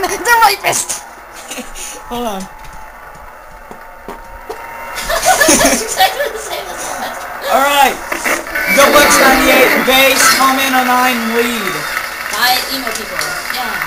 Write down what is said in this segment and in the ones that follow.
The rapist! Hold on. That's exactly the same as last. Alright. Doublex98, bass, Conman09, lead. Diet emo people. Yeah.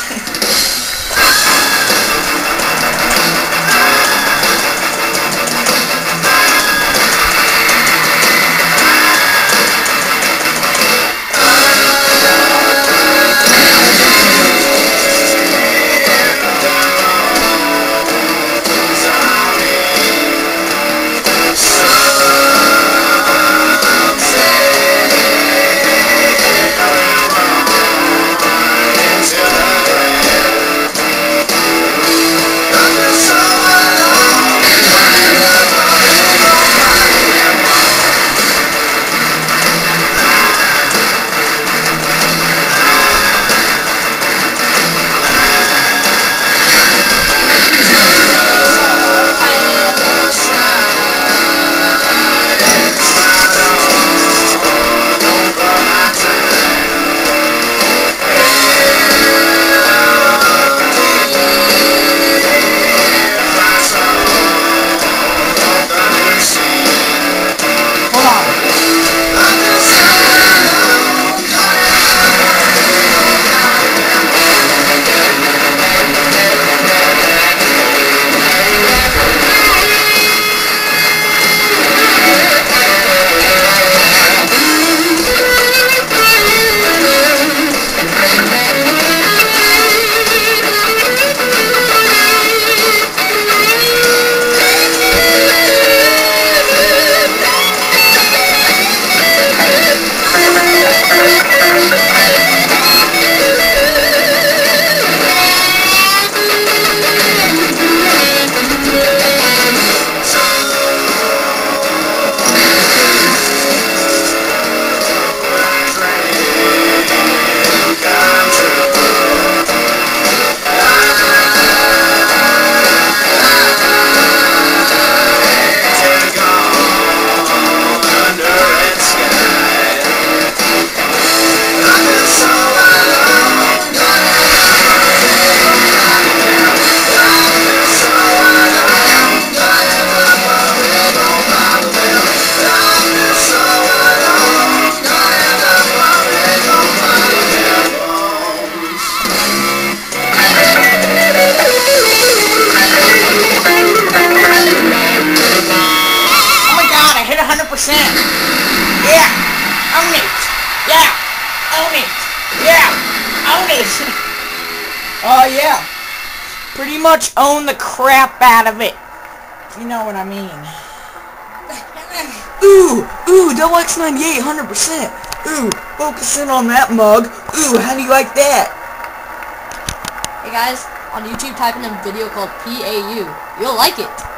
Yeah! Own it! Yeah! Own it! Yeah! Own it! Oh yeah! Pretty much own the crap out of it. You know what I mean. Ooh! Doublex98, 100%! Ooh! Focus in on that mug! Ooh! How do you like that? Hey guys, on YouTube type in a video called PAU. You'll like it.